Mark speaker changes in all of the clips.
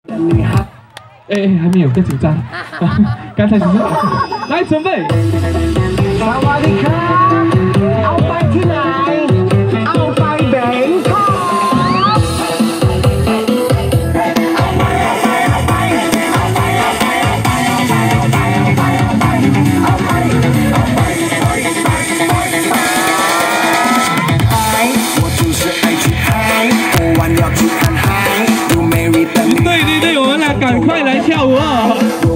Speaker 1: 哎，还没有，更紧张。刚才只是来准备。
Speaker 2: สวัสดีครับเอาไปที่ไหนเอาไปแบงคอก
Speaker 1: 对，我们俩赶快来跳舞哦！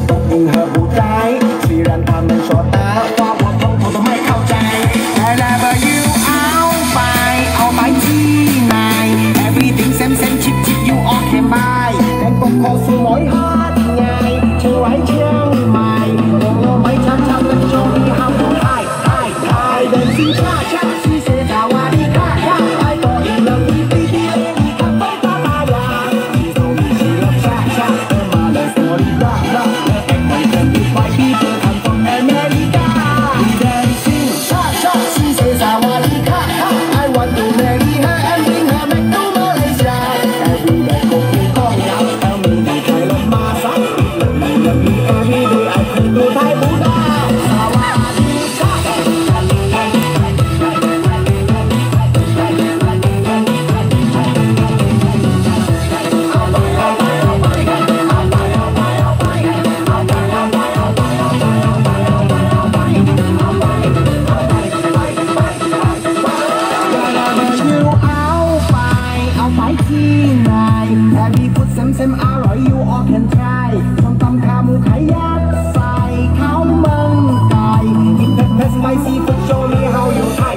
Speaker 2: 虽然他们说的话我统统都ไม่เข้าใจ Wherever you เอาไปที่ไหน Everything same cheap you all can buy แต่ก็ขอสวยฮอตไงเชียงรายเชียงใหม่ไม่ช้ำกันโชว์ที่ห้ามดูไทยเดินสีชาสีเสสาวาดีค่ะไปต่ออีกแล้วมีปีที่เองขับไปตามายาที่โซนสีรับชามาเลยสวยรักและแข่งไปเดินที่ไปที่เธอทำfrom America dancing cha she says I want to I want to marry her and bring her back to Malaysia every day ก็คงต้องย้ำแต่มีในใจลมมาสักlet me every day I pray to Thai Buddha สวัสดีค่ะเอาไปที่ไหนแค่มีพุทธเซมอร่อย you all can try ส้มตำขาหมูไข่ยัดใส่ข้าวมันไก่กินเผ็ดสไปซี่ฟุดโชว์นี่ how you Thai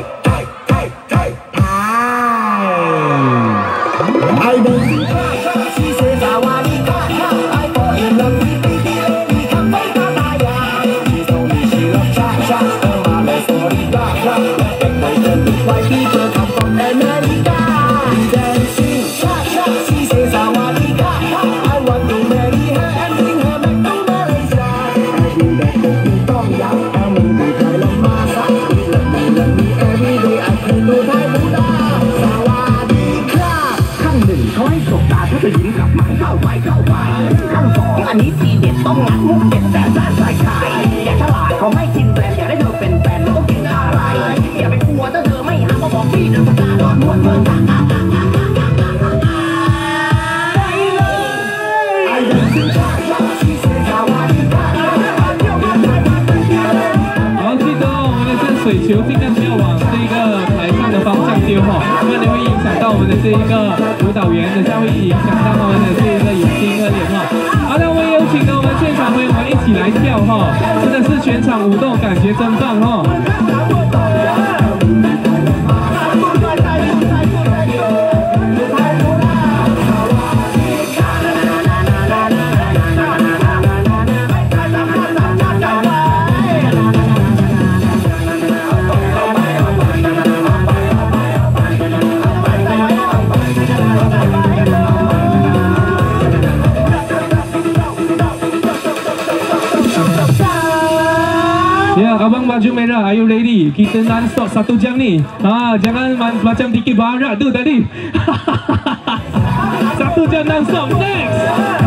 Speaker 2: I don't see she says I want it I fall in love with baby lady คำไปตาตายา She's only she love chaมาเลยสวัสดีค่ะและเด็กไปเดินไปที่เธอทำfrom America dancing cha she says I want it I want to marry her and bring her back to Malaysia every day ก็คงต้องย้ำแต่มึงดูไทยลงมาสัก let me every day I pray to Thai Buddha สวัสดีครับขั้นหนึ่งเขาให้สบตาถ้าเป็นหญิงกลับมาเข้าไปขั้นสองอันนี้ทีเด็ดต้องงัดมุกเด็ดแต่ซ่าใส่ไข่อย่าฉลาดเขาไม่กินแบรนด์อยากได้เธอเป็นแฟนต้องกินอะไรอย่าไปกลัวถ้าเธอไม่หามาบอกพี่เดินตาโดนม้วนไป
Speaker 1: 好，记得我们的这水球尽量不要往这个台上的方向丢哈，不然会影响到我们的这一个舞蹈员，等下会影响到他们的这一个眼睛和脸哈。好的，我们有请我们现场朋友们一起来跳哈，真的是全场舞动，感觉真棒哈。Ya, abang baju merah, are you ready? Kita non-stop 1 jam ni. Jangan macam Dikir Barat tu tadi. 1 jam non-stop. Next.